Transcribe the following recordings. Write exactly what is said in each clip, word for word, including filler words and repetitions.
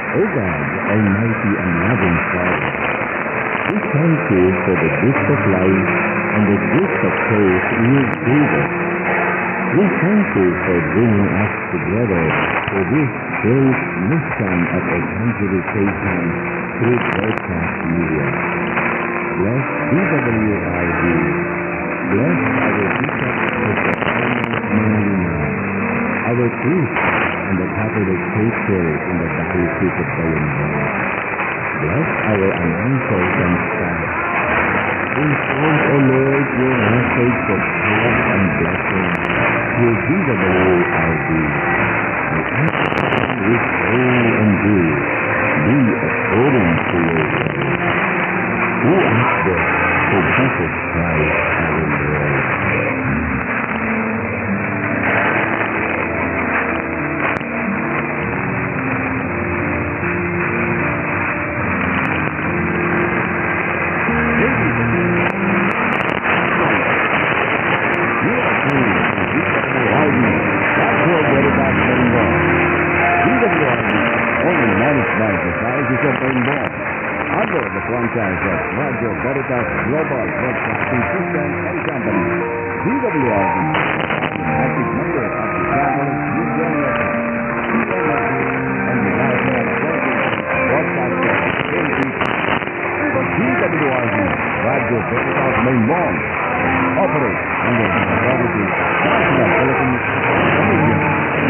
O God, Almighty and loving Father, we thank you for the gift of life and the gift of faith you gave us. We thank you for bringing us together for this great mission of evangelization through broadcast media. Bless D W R V. Bless our Bishop, Mister Manalina, our priest, and the Catholic faithful in the Diocese of Bayombong. Bless our announcers and staff. Enforce, O Lord, your message of hope and blessing through D W R V. May everything we say and do be according to your will. Who ask this through Jesus Christ our Lord. Under the franchise of RadioPerseus Global Broadcasting System and Company, D W R V, active member of the Catholic Union and the National Broadcaster in D W R V, RadioPerseus Bayombong, operates under the authority of the Philippine Commission.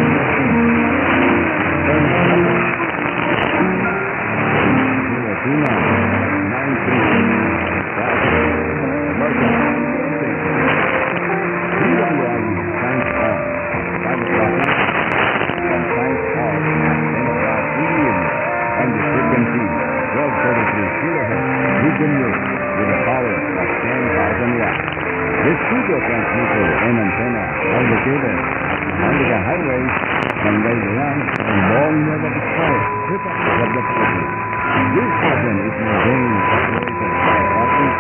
This studio transmitter and antenna are located under the highway from Bayombong and long never destroyed of the city. This station is maintained and operated by Office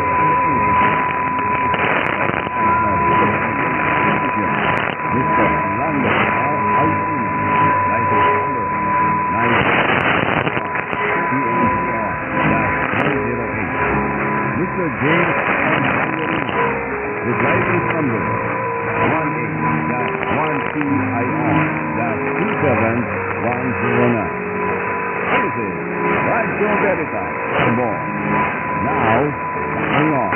Mister Orlando R. Alcina, license number nine P N R nine zero eight. Mister James M. with license number one eight one P I R two seven one zero nine. This is RadioPerseus Bayombong. Now, hang on.